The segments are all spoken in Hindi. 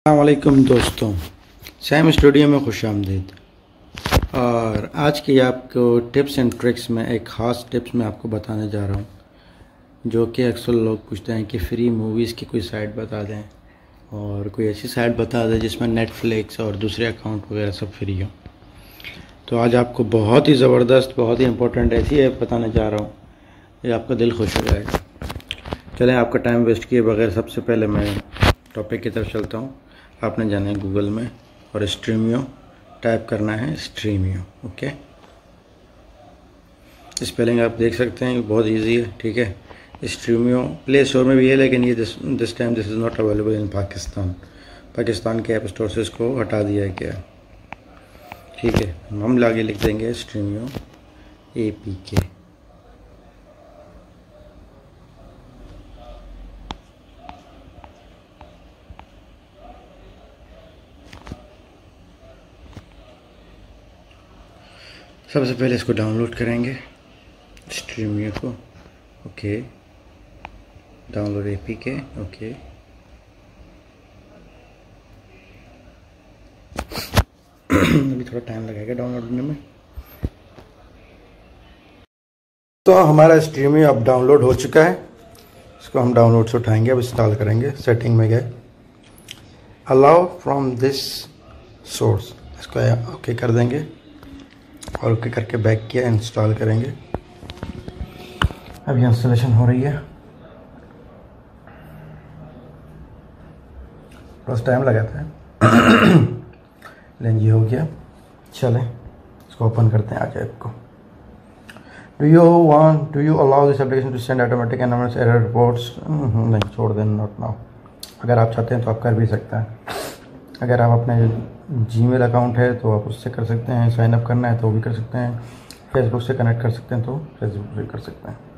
अस्सलामुअलैकुम दोस्तों, सैम स्टूडियो में खुश आमदीद। और आज की आपको टिप्स एंड ट्रिक्स में एक ख़ास टिप्स मैं आपको बताने जा रहा हूँ, जो कि अक्सर लोग पूछते हैं कि फ्री मूवीज़ की कोई साइट बता दें और कोई ऐसी साइट बता दें जिसमें नेटफ्लिक्स और दूसरे अकाउंट वगैरह सब फ्री हो। तो आज आपको बहुत ही ज़बरदस्त, बहुत ही इम्पोर्टेंट ऐसी ऐप बताने जा रहा हूँ, ये आपका दिल खुश हो जाएगा। चलें, आपका टाइम वेस्ट किए बगैर सबसे पहले मैं टॉपिक की तरफ चलता हूँ। आपने जाना है गूगल में और स्ट्रीमियो टाइप करना है, स्ट्रीमियो। ओके, स्पेलिंग आप देख सकते हैं, बहुत इजी है। ठीक है, स्ट्रीमियो प्ले स्टोर में भी है, लेकिन ये this time this is not available in Pakistan के ऐप स्टोर से इसको हटा दिया गया। ठीक है, हम आगे लिख देंगे स्ट्रीमियो APK। सबसे पहले इसको डाउनलोड करेंगे, स्ट्रीमियो को। Okay, download APK। ओके, अभी थोड़ा टाइम लगेगा डाउनलोड होने में। तो हमारा स्ट्रीमियो अब डाउनलोड हो चुका है। इसको हम डाउनलोड से उठाएंगे, अब इंस्टॉल करेंगे। सेटिंग में गए, अलाउ फ्रॉम दिस सोर्स, इसको ओके कर देंगे और ओके करके बैक किया, इंस्टॉल करेंगे। अब इंस्टॉलेशन हो रही है, बस टाइम लगाता है। लेकिन ये हो गया। चलें, इसको ओपन करते हैं। आज ऐप को do you allow this application to send automatic environment error reports? नहीं, छोड़ दें, नॉट नाउ। अगर आप चाहते हैं तो आप कर भी सकते हैं। अगर आप अपने जीमेल अकाउंट है तो आप उससे कर सकते हैं, साइन अप करना है तो भी कर सकते हैं, फेसबुक से कनेक्ट कर सकते हैं तो फेसबुक से कर सकते हैं।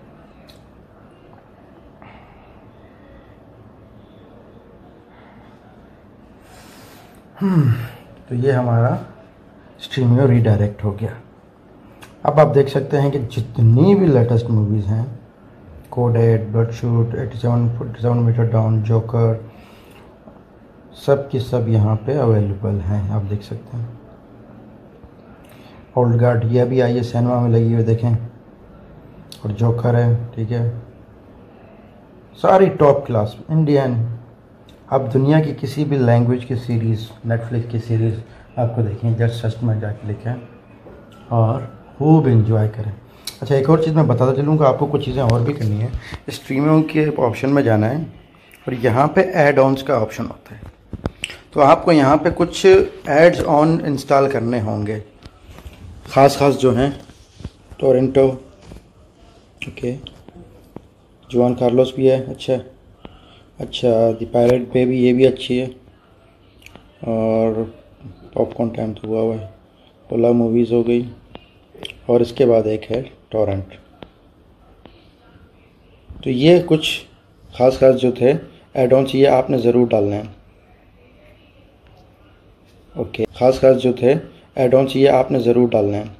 तो ये हमारा स्ट्रीमियो रीडायरेक्ट हो गया। अब आप देख सकते हैं कि जितनी भी लेटेस्ट मूवीज़ हैं, code 8, Bloodshot, 87 meters down, Joker, सब की सब यहाँ पे अवेलेबल हैं। आप देख सकते हैं। ओल्ड गार्ड ये भी आई है, सिनेमा में लगी हुई, देखें। और जोकर है। ठीक है, सारी टॉप क्लास इंडियन। आप दुनिया की किसी भी लैंग्वेज की सीरीज़, नेटफ्लिक्स की सीरीज़ आपको देखें, जस्ट सर्च में जाके लिखें और खूब एंजॉय करें। अच्छा, एक और चीज़ मैं बताता चलूँगा, आपको कुछ चीज़ें और भी करनी है। स्ट्रीमिंग के ऑप्शन में जाना है और यहाँ पे ऐड ऑन्स का ऑप्शन होता है। तो आपको यहाँ पे कुछ एड्स ऑन इंस्टॉल करने होंगे, ख़ास जो हैं। टोरेंटो, ओके, जुआन कार्लोस भी है। अच्छा, द पायरेट पे भी, ये भी अच्छी है। और पॉपकॉर्न टाइम तो हुआ है। ओला मूवीज़ हो गई। और इसके बाद एक है टोरेंट। तो ये कुछ ख़ास जो थे एड ऑन्स, ये आपने ज़रूर डालना है। ओके, ख़ास जो थे एड ऑन्स, ये आपने ज़रूर डालना है।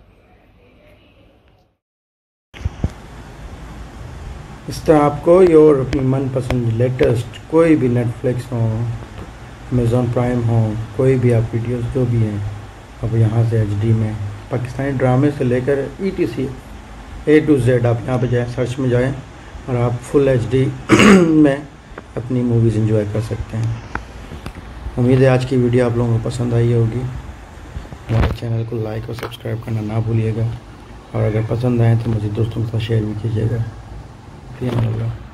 इस तरह आपको योर अपनी मनपसंद लेटेस्ट कोई भी नेटफ्लिक्स हो, अमेज़ॉन प्राइम हो, कोई भी आप वीडियोस जो भी हैं, अब यहाँ से HD में पाकिस्तानी ड्रामे से लेकर ETC A to Z आप यहाँ पे जाएँ, सर्च में जाएँ और आप फुल HD में अपनी मूवीज़ एंजॉय कर सकते हैं। उम्मीद है आज की वीडियो आप लोगों को पसंद आई होगी। हमारे चैनल को लाइक और सब्सक्राइब करना ना भूलिएगा, और अगर पसंद आए तो मुझे दोस्तों के साथ शेयर भी कीजिएगा। फिर